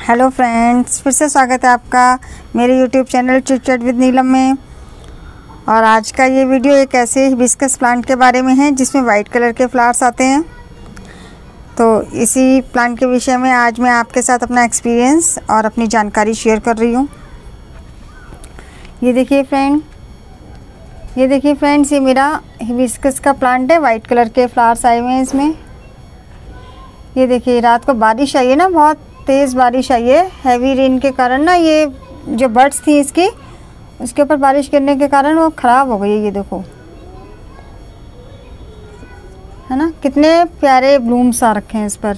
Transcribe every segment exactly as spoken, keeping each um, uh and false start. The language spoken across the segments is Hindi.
हेलो फ्रेंड्स, फिर से स्वागत है आपका मेरे YouTube channel chit chat with Neelam में। और आज का ये वीडियो एक ऐसे हिबिस्कस प्लांट के बारे में है जिसमें वाइट कलर के फ्लावर्स आते हैं। तो इसी प्लांट के विषय में आज मैं आपके साथ अपना एक्सपीरियंस और अपनी जानकारी शेयर कर रही हूँ। ये देखिए फ्रेंड ये देखिए फ्रेंड्स ये मेरा हिबिस्कस का प्लांट है। वाइट कलर के फ्लावर्स आए हुए हैं इसमें। ये देखिए रात को बारिश आई है ना, बहुत तेज़ बारिश आई है। हैवी रेन के कारण ना ये जो बर्ड्स थी इसकी, उसके ऊपर बारिश गिरने के कारण वो ख़राब हो गई है। ये देखो है ना, कितने प्यारे ब्लूम्स आ रखे हैं इस पर,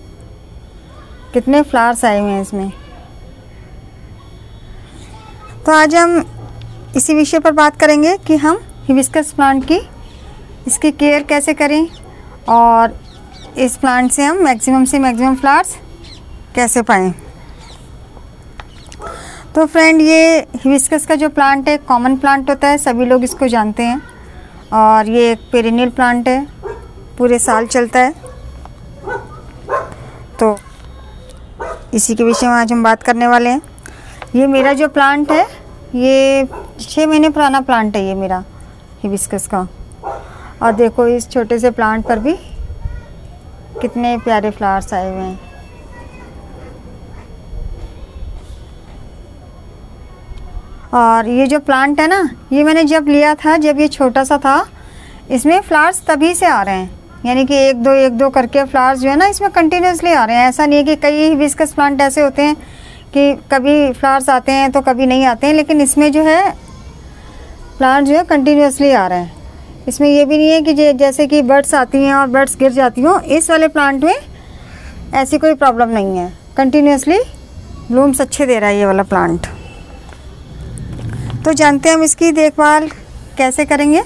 कितने फ्लावर्स आए हुए हैं इसमें। तो आज हम इसी विषय पर बात करेंगे कि हम हिबिस्कस प्लांट की इसकी केयर कैसे करें और इस प्लांट से हम मैक्सिमम से मैक्सिमम फ्लावर्स कैसे पाएँ। तो फ्रेंड ये हिबिस्कस का जो प्लांट है कॉमन प्लांट होता है, सभी लोग इसको जानते हैं। और ये एक पेरिनियल प्लांट है, पूरे साल चलता है। तो इसी के विषय में आज हम बात करने वाले हैं। ये मेरा जो प्लांट है ये छः महीने पुराना प्लांट है ये मेरा हिबिस्कस का। और देखो इस छोटे से प्लांट पर भी कितने प्यारे फ्लावर्स आए हुए हैं। और ये जो प्लांट है ना, ये मैंने जब लिया था, जब ये छोटा सा था, इसमें फ्लावर्स तभी से आ रहे हैं। यानी कि एक दो एक दो करके फ्लावर्स जो है ना इसमें कंटिन्यूसली आ रहे हैं। ऐसा नहीं है कि कई हिबिस्कस प्लांट ऐसे होते हैं कि कभी फ्लावर्स आते हैं तो कभी नहीं आते हैं, लेकिन इसमें जो है प्लांट जो है कंटिन्यूसली आ रहे हैं। इसमें ये भी नहीं है कि जैसे कि बर्ड्स आती हैं और बर्ड्स गिर जाती हों। इस वाले प्लांट में ऐसी कोई प्रॉब्लम नहीं है, कंटिन्यूसली ब्लूम्स अच्छे दे रहा है ये वाला प्लांट। तो जानते हैं हम इसकी देखभाल कैसे करेंगे।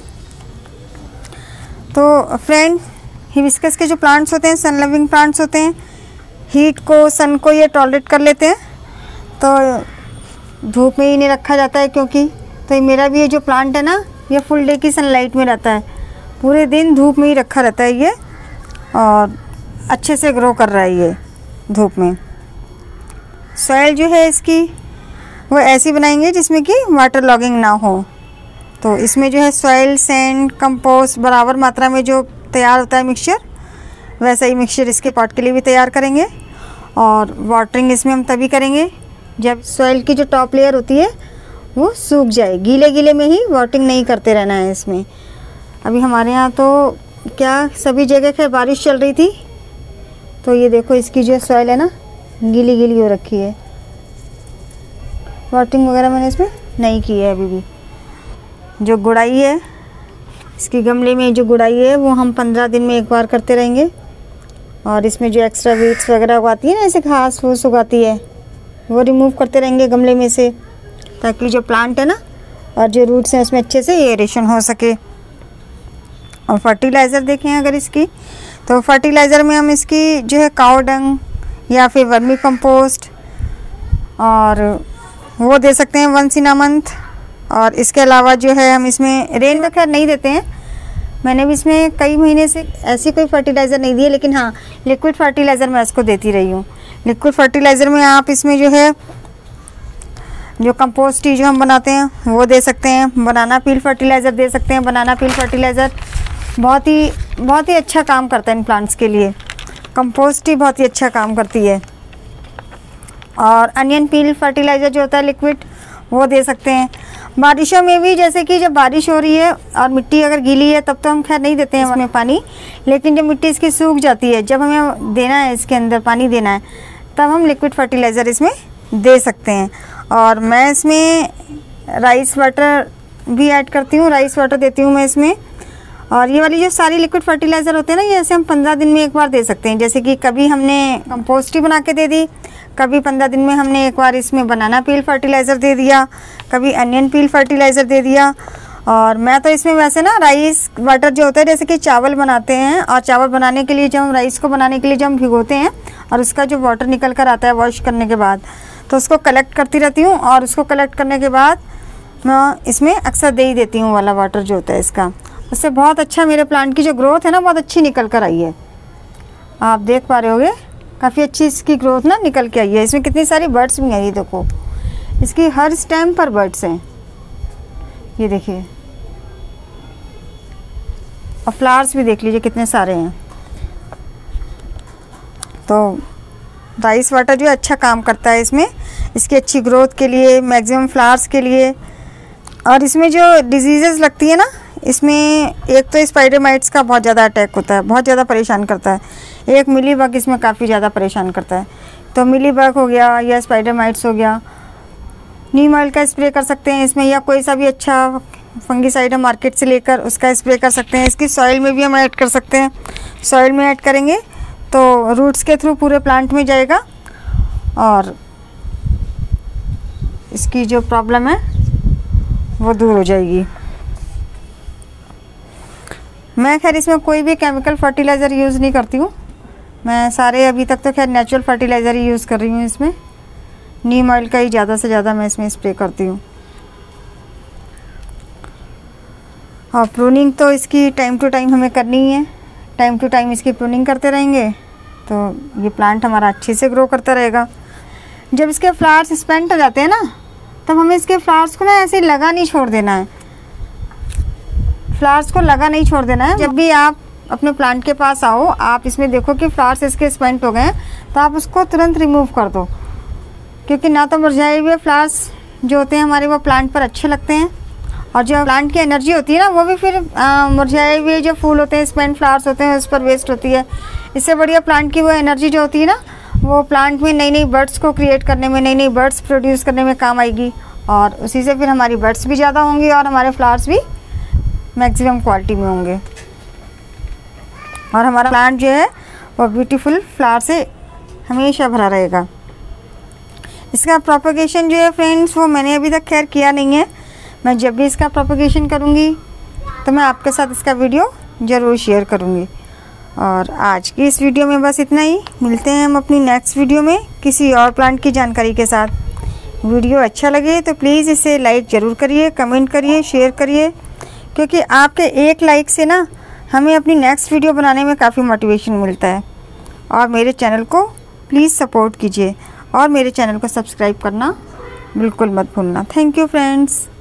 तो फ्रेंड हिबिस्कस के जो प्लांट्स होते हैं सन लविंग प्लांट्स होते हैं। हीट को, सन को ये टॉलरेट कर लेते हैं, तो धूप में ही नहीं रखा जाता है क्योंकि। तो मेरा भी ये जो प्लांट है ना ये फुल डे की सनलाइट में रहता है, पूरे दिन धूप में ही रखा रहता है ये, और अच्छे से ग्रो कर रहा है ये धूप में। सॉइल जो है इसकी वो ऐसी बनाएंगे जिसमें कि वाटर लॉगिंग ना हो। तो इसमें जो है सॉइल, सैंड, कंपोस्ट बराबर मात्रा में जो तैयार होता है मिक्सचर, वैसा ही मिक्सचर इसके पॉट के लिए भी तैयार करेंगे। और वाटरिंग इसमें हम तभी करेंगे जब सॉइल की जो टॉप लेयर होती है वो सूख जाए। गीले गीले में ही वाटरिंग नहीं करते रहना है इसमें। अभी हमारे यहाँ तो क्या सभी जगह खैर बारिश चल रही थी, तो ये देखो इसकी जो सॉइल है ना गीली गीली हो रखी है। वाटरिंग वगैरह मैंने इसमें नहीं की है अभी भी। जो गुड़ाई है इसकी गमले में, जो गुड़ाई है वो हम पंद्रह दिन में एक बार करते रहेंगे। और इसमें जो एक्स्ट्रा वीड्स वगैरह उगाती है ना, ऐसे घास फूस उगाती है, वो रिमूव करते रहेंगे गमले में से, ताकि जो प्लांट है ना और जो रूट्स हैं उसमें अच्छे से एयरेशन हो सके। और फर्टिलाइज़र देखें अगर इसकी, तो फर्टिलाइज़र में हम इसकी जो है काऊ डंग या फिर वर्मी कंपोस्ट और वो दे सकते हैं वंस इन अ मंथ। और इसके अलावा जो है हम इसमें रेन में खैर नहीं देते हैं। मैंने भी इसमें कई महीने से ऐसी कोई फर्टिलाइज़र नहीं दी है, लेकिन हाँ लिक्विड फर्टिलाइज़र मैं इसको देती रही हूँ। लिक्विड फर्टिलाइज़र में आप इसमें जो है जो कंपोस्ट ही जो हम बनाते हैं वो दे सकते हैं। बनाना पील फर्टिलाइज़र दे सकते हैं। बनाना पील फर्टिलाइज़र बहुत ही बहुत ही अच्छा काम करता है इन प्लांट्स के लिए। कंपोस्ट ही बहुत ही अच्छा काम करती है। और अनियन पील फर्टिलाइज़र जो होता है लिक्विड, वो दे सकते हैं। बारिशों में भी, जैसे कि जब बारिश हो रही है और मिट्टी अगर गीली है तब तो हम खैर नहीं देते हैं इसमें पानी, लेकिन जब मिट्टी इसकी सूख जाती है, जब हमें देना है इसके अंदर पानी देना है, तब हम लिक्विड फर्टिलाइज़र इसमें दे सकते हैं। और मैं इसमें राइस वाटर भी ऐड करती हूँ, राइस वाटर देती हूँ मैं इसमें। और ये वाली जो सारी लिक्विड फर्टिलाइज़र होते हैं ना, ये ऐसे हम पंद्रह दिन में एक बार दे सकते हैं। जैसे कि कभी हमने कंपोस्ट ही बना के दे दी, कभी पंद्रह दिन में हमने एक बार इसमें बनाना पील फर्टिलाइज़र दे दिया, कभी अनियन पील फर्टिलाइज़र दे दिया। और मैं तो इसमें वैसे ना राइस वाटर जो होता है, जैसे कि चावल बनाते हैं और चावल बनाने के लिए जब हम राइस को बनाने के लिए जब हम भिगोते हैं और उसका जो वाटर निकल कर आता है वॉश करने के बाद, तो उसको कलेक्ट करती रहती हूँ। और उसको कलेक्ट करने के बाद मैं इसमें अक्सर दे ही देती हूँ वाला वाटर जो होता है इसका। उससे बहुत अच्छा मेरे प्लांट की जो ग्रोथ है ना बहुत अच्छी निकल कर आई है। आप देख पा रहे होगे काफ़ी अच्छी इसकी ग्रोथ ना निकल के आई है। इसमें कितनी सारी बर्ड्स भी हैं, ये देखो इसकी हर स्टेम पर बर्ड्स हैं, ये देखिए। और फ्लावर्स भी देख लीजिए कितने सारे हैं। तो राइस वाटर जो है अच्छा काम करता है इसमें, इसकी अच्छी ग्रोथ के लिए, मैक्सिमम फ्लावर्स के लिए। और इसमें जो डिजीज़ेस लगती है ना, इसमें एक तो स्पाइडर माइट्स का बहुत ज़्यादा अटैक होता है, बहुत ज़्यादा परेशान करता है। एक मिली बग इसमें काफ़ी ज़्यादा परेशान करता है। तो मिली बग हो गया या स्पाइडर माइट्स हो गया, नीम ऑयल का स्प्रे कर सकते हैं इसमें, या कोई सा भी अच्छा फंगीसाइड मार्केट से लेकर उसका स्प्रे कर सकते हैं। इसकी सॉइल में भी हम ऐड कर सकते हैं। सॉइल में ऐड करेंगे तो रूट्स के थ्रू पूरे प्लांट में जाएगा और इसकी जो प्रॉब्लम है वो दूर हो जाएगी। मैं खैर इसमें कोई भी केमिकल फर्टिलाइज़र यूज़ नहीं करती हूँ। मैं सारे अभी तक तो खैर नेचुरल फर्टिलाइज़र ही यूज़ कर रही हूँ। इसमें नीम ऑयल का ही ज़्यादा से ज़्यादा मैं इसमें स्प्रे करती हूँ। और प्रूनिंग तो इसकी टाइम टू टाइम हमें करनी ही है। टाइम टू टाइम इसकी प्रूनिंग करते रहेंगे तो ये प्लांट हमारा अच्छे से ग्रो करता रहेगा। जब इसके फ्लावर्स स्पेंट हो जाते हैं ना, तब हमें इसके फ्लावर्स को ना ऐसे लगा नहीं छोड़ देना है। फ्लावर्स को लगा नहीं छोड़ देना है। जब भी आप अपने प्लांट के पास आओ, आप इसमें देखो कि फ्लावर्स इसके स्पेंट हो गए हैं, तो आप उसको तुरंत रिमूव कर दो, क्योंकि ना तो मुरझाए हुए फ्लावर्स जो होते हैं हमारे वो प्लांट पर अच्छे लगते हैं, और जो प्लांट की एनर्जी होती है ना वो भी फिर मुरझाए हुए जो फूल होते हैं, स्पेंट फ्लावर्स होते हैं, उस पर वेस्ट होती है। इससे बढ़िया प्लांट की वो एनर्जी जो होती है ना, वो प्लांट में नई नई बर्ड्स को क्रिएट करने में, नई नई बर्ड्स प्रोड्यूस करने में काम आएगी, और उसी से फिर हमारी बर्ड्स भी ज़्यादा होंगी और हमारे फ्लावर्स भी मैक्सिमम क्वालिटी में होंगे, और हमारा प्लांट जो है वो ब्यूटीफुल फ्लावर से हमेशा भरा रहेगा। इसका प्रोपगेशन जो है फ्रेंड्स, वो मैंने अभी तक खैर किया नहीं है। मैं जब भी इसका प्रोपगेशन करूँगी तो मैं आपके साथ इसका वीडियो ज़रूर शेयर करूँगी। और आज की इस वीडियो में बस इतना ही। मिलते हैं हम अपनी नेक्स्ट वीडियो में किसी और प्लांट की जानकारी के साथ। वीडियो अच्छा लगे तो प्लीज़ इसे लाइक ज़रूर करिए, कमेंट करिए, शेयर करिए, क्योंकि आपके एक लाइक से ना हमें अपनी नेक्स्ट वीडियो बनाने में काफ़ी मोटिवेशन मिलता है। और मेरे चैनल को प्लीज़ सपोर्ट कीजिए और मेरे चैनल को सब्सक्राइब करना बिल्कुल मत भूलना। Thank you friends.